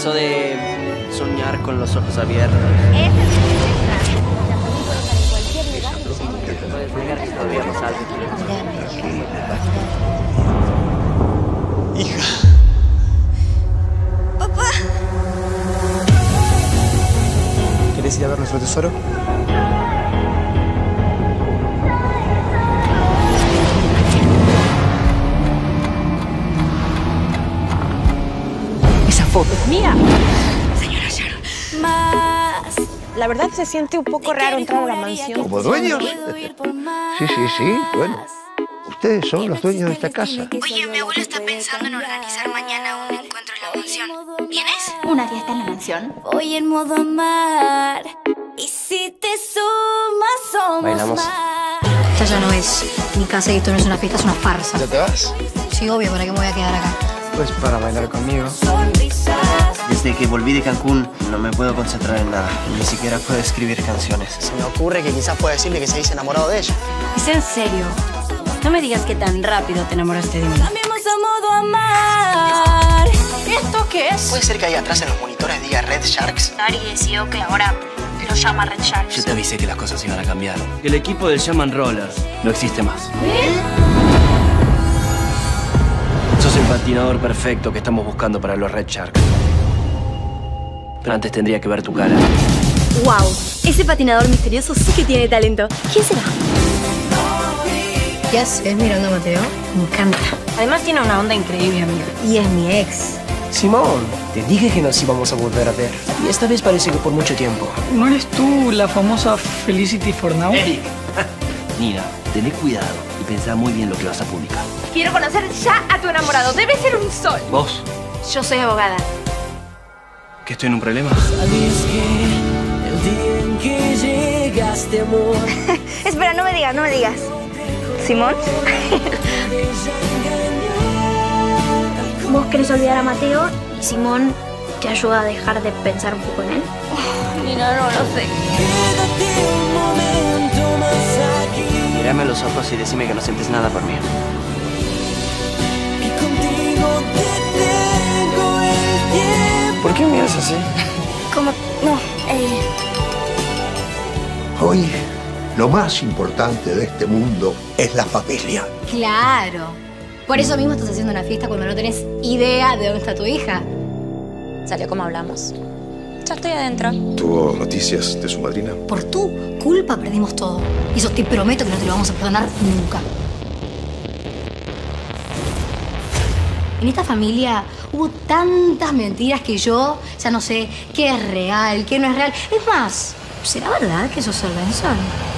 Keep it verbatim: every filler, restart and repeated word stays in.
Eso de soñar con los ojos abiertos. Ese es el secreto. Puedes negar que todavía no salgo. Hija. Papá. ¿Querés ir a ver nuestro tesoro? Esa foto es mía. Señora Sharon. Más. La verdad se siente un poco raro entrar a la mansión. ¿Como dueños? Sí, sí, sí. Bueno, ustedes son los dueños de esta casa. Oye, mi abuelo está pensando en organizar mañana un encuentro en la mansión. ¿Vienes? ¿Una fiesta en la mansión? Voy en modo amar. Y si te sumas, somos Bailamos. más. Esta ya no es mi casa y esto no es una fiesta, es una farsa. ¿Ya te vas? Sí, obvio, ¿para qué me voy a quedar acá? Pues para bailar conmigo. Sonrisas. Desde que volví de Cancún no me puedo concentrar en nada. Ni siquiera puedo escribir canciones. Se me ocurre que quizás pueda decirle que se dice enamorado de ella. ¿Es en serio? No me digas que tan rápido te enamoraste de mí. Cambiemos a modo amar. ¿Esto qué es? ¿Puede ser que ahí atrás en los monitores diga Red Sharks? Ari decidió que ahora lo llama Red Sharks. Yo te avisé que las cosas iban a cambiar. El equipo del Shaman Rollers no existe más. Sos el patinador perfecto que estamos buscando para los Red Sharks. Pero antes tendría que ver tu cara. ¡Wow! Ese patinador misterioso sí que tiene talento. ¿Quién será? ¿Qué haces mirando a Mateo? Me encanta. Además tiene una onda increíble, amiga. Y es mi ex. Simón, te dije que nos íbamos a volver a ver. Y esta vez parece que por mucho tiempo. ¿No eres tú la famosa Felicity for Now? ¡Eric! Nina, tené cuidado y pensá muy bien lo que vas a publicar. Quiero conocer ya a tu enamorado. Debe ser un sol. ¿Vos? Yo soy abogada. ¿Que estoy en un problema? Espera, no me digas, no me digas. ¿Simón? Vos querés olvidar a Mateo y Simón te ayuda a dejar de pensar un poco en él. Nina, no lo sé. Mírame a los ojos y decime que no sientes nada por mí. ¿Por qué miras así? ¿Cómo? No, eh... Hoy, lo más importante de este mundo es la familia. Claro. Por eso mismo estás haciendo una fiesta cuando no tenés idea de dónde está tu hija. Salió como hablamos. Ya estoy adentro. ¿Tuvo noticias de su madrina? Por tu culpa perdimos todo. Y eso te prometo que no te lo vamos a perdonar nunca. En esta familia hubo tantas mentiras que yo ya no sé qué es real, qué no es real. Es más, ¿será verdad que sos el Benson?